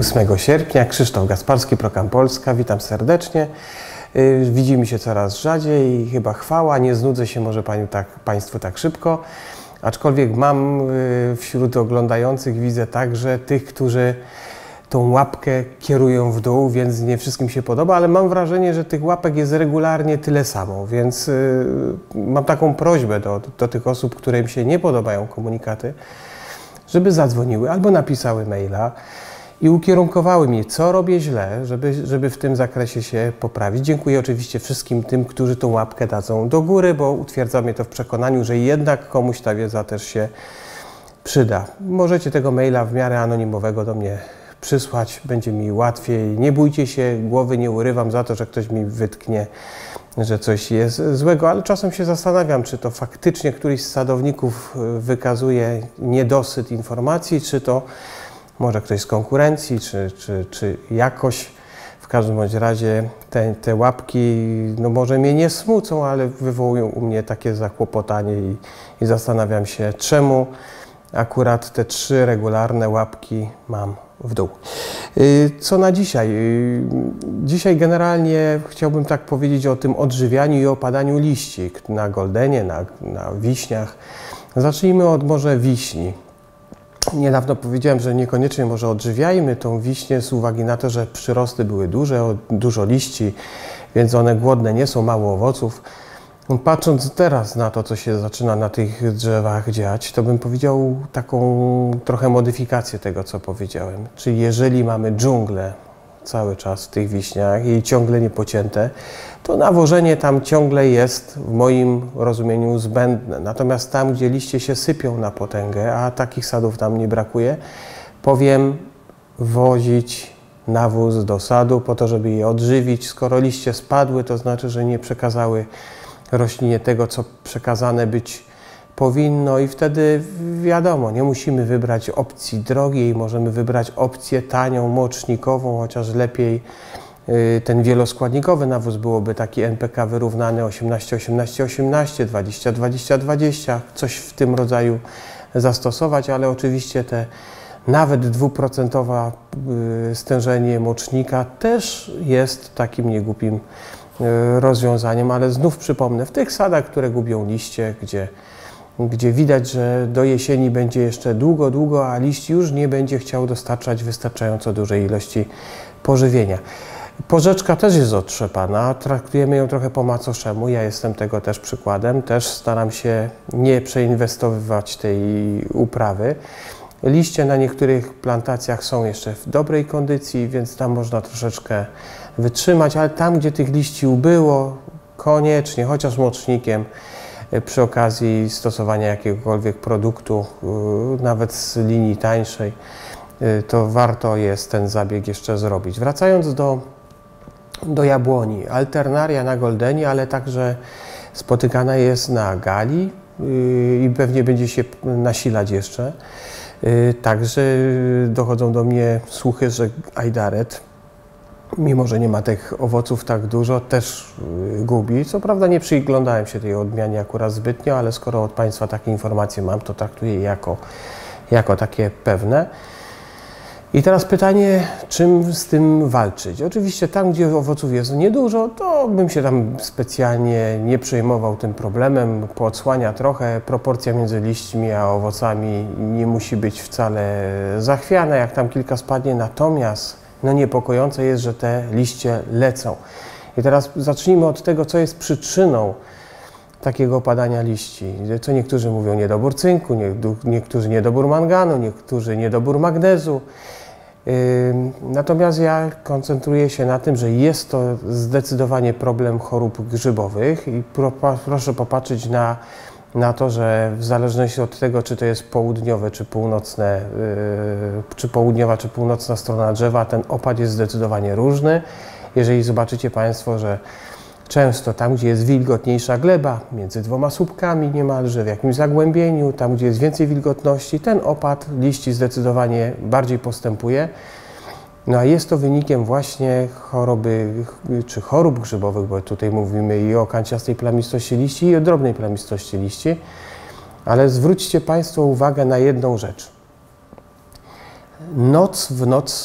8 sierpnia, Krzysztof Gasparski, Program Polska, witam serdecznie. Widzimy się coraz rzadziej i chyba chwała, nie znudzę się może Państwu tak szybko, aczkolwiek mam wśród oglądających, widzę także tych, którzy tą łapkę kierują w dół, więc nie wszystkim się podoba, ale mam wrażenie, że tych łapek jest regularnie tyle samo, więc mam taką prośbę do tych osób, którym się nie podobają komunikaty, żeby zadzwoniły albo napisały maila i ukierunkowały mnie, co robię źle, żeby w tym zakresie się poprawić. Dziękuję oczywiście wszystkim tym, którzy tą łapkę dadzą do góry, bo utwierdza mnie to w przekonaniu, że jednak komuś ta wiedza też się przyda. Możecie tego maila w miarę anonimowego do mnie przysłać, będzie mi łatwiej. Nie bójcie się, głowy nie urywam za to, że ktoś mi wytknie, że coś jest złego, ale czasem się zastanawiam, czy to faktycznie któryś z sadowników wykazuje niedosyt informacji, czy to może ktoś z konkurencji, czy jakoś. W każdym bądź razie te łapki, no może mnie nie smucą, ale wywołują u mnie takie zakłopotanie i zastanawiam się, czemu akurat te 3 regularne łapki mam w dół. Co na dzisiaj? Dzisiaj generalnie chciałbym tak powiedzieć o tym odżywianiu i opadaniu liści na goldenie, na wiśniach. Zacznijmy od może wiśni. Niedawno powiedziałem, że niekoniecznie może odżywiajmy tą wiśnię z uwagi na to, że przyrosty były duże, dużo liści, więc one głodne nie są, mało owoców. Patrząc teraz na to, co się zaczyna na tych drzewach dziać, to bym powiedział taką trochę modyfikację tego, co powiedziałem. Czyli jeżeli mamy dżunglę cały czas w tych wiśniach i ciągle niepocięte, to nawożenie tam ciągle jest w moim rozumieniu zbędne. Natomiast tam, gdzie liście się sypią na potęgę, a takich sadów tam nie brakuje, powiem wozić nawóz do sadu po to, żeby je odżywić. Skoro liście spadły, to znaczy, że nie przekazały roślinie tego, co przekazane być powinno i wtedy wiadomo, nie musimy wybrać opcji drogiej, możemy wybrać opcję tanią, mocznikową, chociaż lepiej ten wieloskładnikowy nawóz byłoby taki NPK wyrównany 18-18-18, 20-20-20, coś w tym rodzaju zastosować, ale oczywiście te nawet 2% stężenie mocznika też jest takim niegłupim rozwiązaniem, ale znów przypomnę, w tych sadach, które gubią liście, gdzie widać, że do jesieni będzie jeszcze długo, a liść już nie będzie chciał dostarczać wystarczająco dużej ilości pożywienia. Porzeczka też jest otrzepana, traktujemy ją trochę po macoszemu, ja jestem tego też przykładem, też staram się nie przeinwestowywać tej uprawy. Liście na niektórych plantacjach są jeszcze w dobrej kondycji, więc tam można troszeczkę wytrzymać, ale tam, gdzie tych liści ubyło, koniecznie, chociaż mocznikiem, przy okazji stosowania jakiegokolwiek produktu, nawet z linii tańszej, to warto jest ten zabieg jeszcze zrobić. Wracając do jabłoni, alternaria na goldenie, ale także spotykana jest na gali i pewnie będzie się nasilać jeszcze. Także dochodzą do mnie słuchy, że ajdaret, mimo że nie ma tych owoców tak dużo, też gubi. Co prawda nie przyglądałem się tej odmianie akurat zbytnio, ale skoro od Państwa takie informacje mam, to traktuję je jako takie pewne. I teraz pytanie, czym z tym walczyć? Oczywiście tam, gdzie owoców jest niedużo, to bym się tam specjalnie nie przejmował tym problemem, poodsłania trochę, proporcja między liśćmi a owocami nie musi być wcale zachwiana, jak tam kilka spadnie, natomiast no niepokojące jest, że te liście lecą. I teraz zacznijmy od tego, co jest przyczyną takiego opadania liści. Co niektórzy mówią niedobór cynku, niektórzy niedobór manganu, niektórzy niedobór magnezu. Natomiast ja koncentruję się na tym, że jest to zdecydowanie problem chorób grzybowych i proszę popatrzeć na to, że w zależności od tego, czy to jest południowe, czy północne, czy południowa, czy północna strona drzewa, ten opad jest zdecydowanie różny. Jeżeli zobaczycie Państwo, że często tam, gdzie jest wilgotniejsza gleba, między 2 słupkami niemalże, w jakimś zagłębieniu, tam, gdzie jest więcej wilgotności, ten opad liści zdecydowanie bardziej postępuje. No a jest to wynikiem właśnie choroby, czy chorób grzybowych, bo tutaj mówimy i o kanciastej plamistości liści, i o drobnej plamistości liści. Ale zwróćcie Państwo uwagę na jedną rzecz. Noc w noc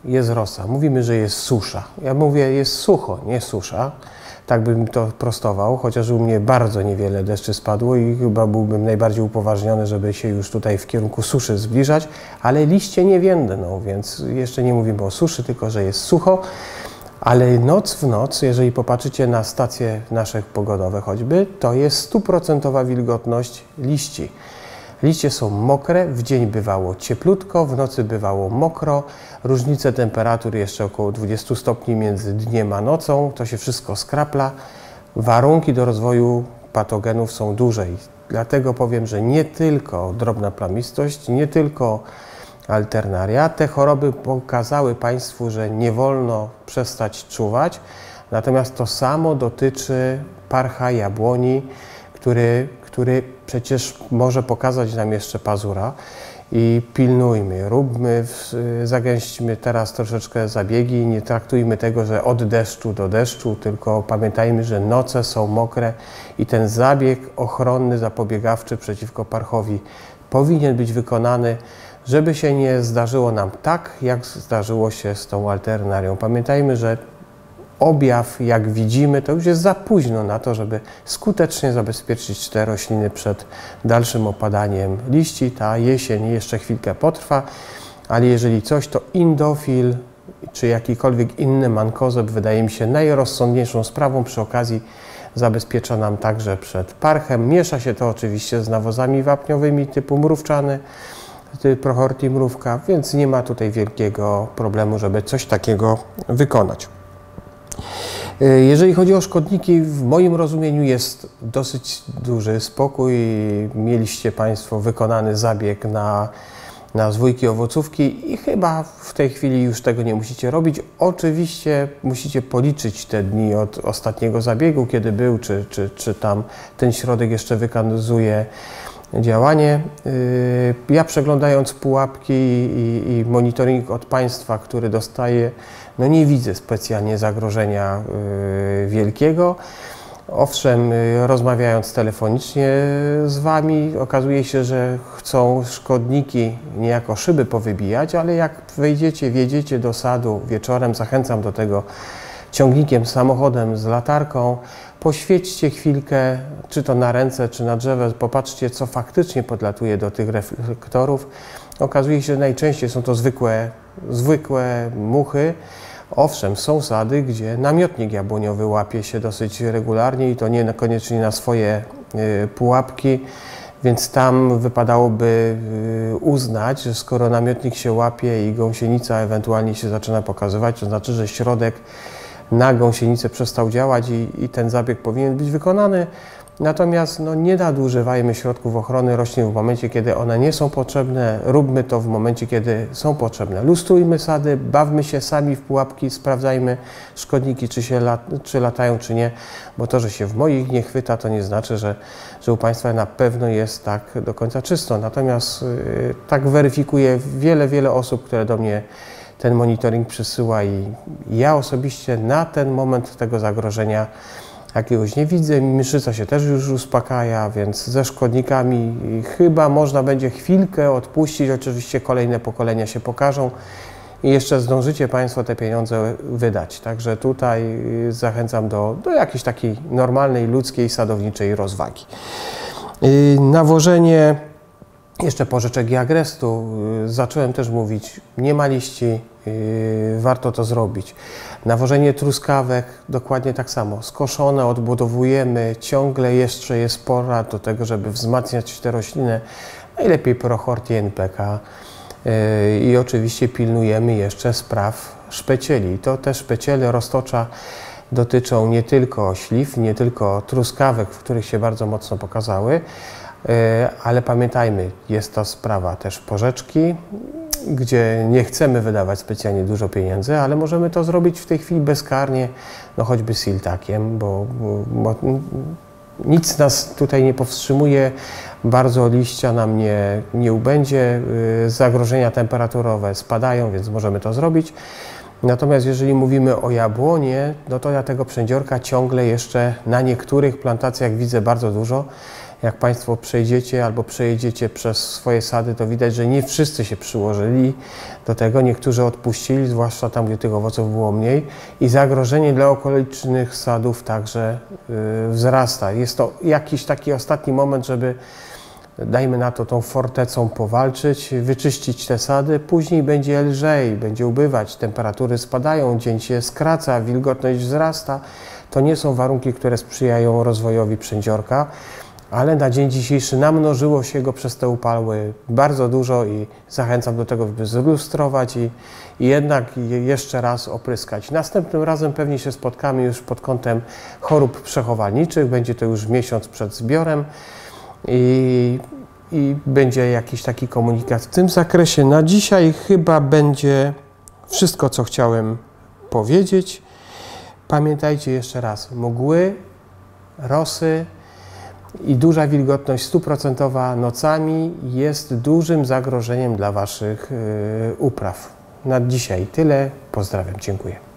jest rosa. Mówimy, że jest susza. Ja mówię, jest sucho, nie susza. Tak bym to prostował, chociaż u mnie bardzo niewiele deszczy spadło i chyba byłbym najbardziej upoważniony, żeby się już tutaj w kierunku suszy zbliżać, ale liście nie więdną, więc jeszcze nie mówimy o suszy, tylko że jest sucho. Ale noc w noc, jeżeli popatrzycie na stacje nasze pogodowe choćby, to jest 100% wilgotność liści. Liście są mokre, w dzień bywało cieplutko, w nocy bywało mokro, różnice temperatur jeszcze około 20 stopni między dniem a nocą, to się wszystko skrapla. Warunki do rozwoju patogenów są duże i dlatego powiem, że nie tylko drobna plamistość, nie tylko alternaria. Te choroby pokazały Państwu, że nie wolno przestać czuwać, natomiast to samo dotyczy parcha jabłoni, który przecież może pokazać nam jeszcze pazura i pilnujmy, zagęśćmy teraz troszeczkę zabiegi, nie traktujmy tego, że od deszczu do deszczu, tylko pamiętajmy, że noce są mokre i ten zabieg ochronny, zapobiegawczy przeciwko parchowi powinien być wykonany, żeby się nie zdarzyło nam tak, jak zdarzyło się z tą alternarią. Pamiętajmy, że objaw, jak widzimy, to już jest za późno na to, żeby skutecznie zabezpieczyć te rośliny przed dalszym opadaniem liści. Ta jesień jeszcze chwilkę potrwa, ale jeżeli coś, to indofil czy jakikolwiek inny mankozeb wydaje mi się najrozsądniejszą sprawą. Przy okazji zabezpiecza nam także przed parchem. Miesza się to oczywiście z nawozami wapniowymi typu mrówczany, Prochortii mrówka, więc nie ma tutaj wielkiego problemu, żeby coś takiego wykonać. Jeżeli chodzi o szkodniki, w moim rozumieniu jest dosyć duży spokój. Mieliście Państwo wykonany zabieg na zwójki owocówki i chyba w tej chwili już tego nie musicie robić. Oczywiście musicie policzyć te dni od ostatniego zabiegu, kiedy był, czy tam ten środek jeszcze wykazuje działanie. Ja przeglądając pułapki i monitoring od Państwa, który dostaję, no nie widzę specjalnie zagrożenia wielkiego. Owszem, rozmawiając telefonicznie z Wami, okazuje się, że chcą szkodniki niejako szyby powybijać, ale jak wjedziecie do sadu wieczorem, zachęcam do tego ciągnikiem, samochodem z latarką, poświećcie chwilkę, czy to na ręce, czy na drzewo, popatrzcie, co faktycznie podlatuje do tych reflektorów. Okazuje się, że najczęściej są to zwykłe muchy. Owszem, są sady, gdzie namiotnik jabłoniowy łapie się dosyć regularnie i to nie koniecznie na swoje pułapki, więc tam wypadałoby uznać, że skoro namiotnik się łapie i gąsienica ewentualnie się zaczyna pokazywać, to znaczy, że środek na gąsienicę przestał działać i ten zabieg powinien być wykonany. Natomiast no, nie nadużywajmy środków ochrony roślin w momencie, kiedy one nie są potrzebne. Róbmy to w momencie, kiedy są potrzebne. Lustrujmy sady, bawmy się sami w pułapki, sprawdzajmy szkodniki, czy latają, czy nie. Bo to, że się w moich nie chwyta, to nie znaczy, że u Państwa na pewno jest tak do końca czysto. Natomiast tak weryfikuje wiele osób, które do mnie ten monitoring przysyła i ja osobiście na ten moment tego zagrożenia jakiegoś nie widzę. Mszyca się też już uspokaja, więc ze szkodnikami chyba można będzie chwilkę odpuścić. Oczywiście kolejne pokolenia się pokażą i jeszcze zdążycie Państwo te pieniądze wydać. Także tutaj zachęcam do jakiejś takiej normalnej, ludzkiej, sadowniczej rozwagi. Nawożenie jeszcze porzeczek i agrestu. Zacząłem też mówić, nie ma liści, warto to zrobić. Nawożenie truskawek, dokładnie tak samo. Skoszone, odbudowujemy, ciągle jeszcze jest pora do tego, żeby wzmacniać tę roślinę. Najlepiej Prochortię NPK. I oczywiście pilnujemy jeszcze spraw szpecieli. To te szpeciele roztocza dotyczą nie tylko śliw, nie tylko truskawek, w których się bardzo mocno pokazały, ale pamiętajmy, jest to sprawa też porzeczki, gdzie nie chcemy wydawać specjalnie dużo pieniędzy, ale możemy to zrobić w tej chwili bezkarnie, no choćby siltakiem, bo nic nas tutaj nie powstrzymuje, bardzo liścia nam nie ubędzie, zagrożenia temperaturowe spadają, więc możemy to zrobić. Natomiast jeżeli mówimy o jabłonie, no to ja tego przędziorka ciągle jeszcze na niektórych plantacjach widzę bardzo dużo. Jak Państwo przejdziecie albo przejedziecie przez swoje sady, to widać, że nie wszyscy się przyłożyli do tego. Niektórzy odpuścili, zwłaszcza tam, gdzie tych owoców było mniej. I zagrożenie dla okolicznych sadów także wzrasta. Jest to jakiś taki ostatni moment, żeby, dajmy na to, tą fortecą powalczyć, wyczyścić te sady. Później będzie lżej, będzie ubywać, temperatury spadają, dzień się skraca, wilgotność wzrasta. To nie są warunki, które sprzyjają rozwojowi przędziorka, ale na dzień dzisiejszy namnożyło się go przez te upały bardzo dużo i zachęcam do tego, by zlustrować i jednak jeszcze raz opryskać. Następnym razem pewnie się spotkamy już pod kątem chorób przechowalniczych. Będzie to już miesiąc przed zbiorem i będzie jakiś taki komunikat w tym zakresie. Na dzisiaj chyba będzie wszystko, co chciałem powiedzieć. Pamiętajcie jeszcze raz, mgły, rosy i duża wilgotność 100% nocami jest dużym zagrożeniem dla Waszych upraw. Na dzisiaj tyle. Pozdrawiam. Dziękuję.